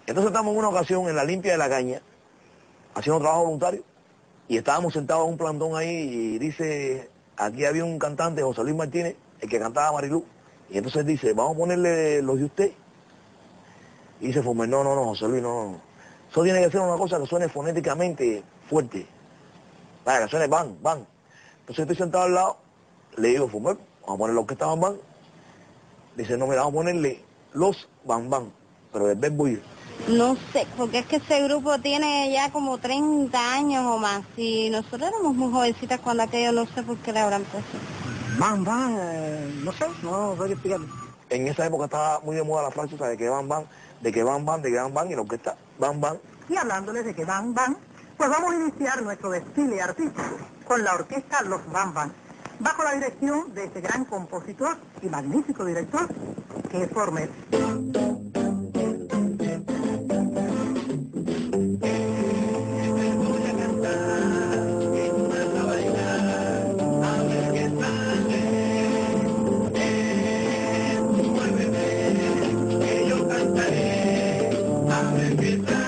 Entonces estamos en una ocasión en la limpia de la caña, haciendo trabajo voluntario, y estábamos sentados en un plantón ahí y dice, aquí había un cantante, José Luis Martínez, el que cantaba Marilú, y entonces dice, vamos a ponerle los de usted. Y dice Fumer, no, José Luis, no. Eso tiene que ser una cosa que suene fonéticamente fuerte. Vaya, que suene van. Entonces estoy sentado al lado, le digo, Fumer, vamos a poner los que estaban van. Dice, no, mira, vamos a ponerle los van, pero el verbo ir. No sé, porque es que ese grupo tiene ya como 30 años o más. Y nosotros éramos muy jovencitas cuando aquello, no sé por qué le habrán puesto. Van, no sé, no sé qué explicarlo. En esa época estaba muy de moda la frase, o sea, de que van, y la orquesta van. Y hablándoles de que van, pues vamos a iniciar nuestro desfile artístico con la orquesta Los Van, bajo la dirección de este gran compositor y magnífico director, que es Former. Que yo cantaré, a ver qué tal.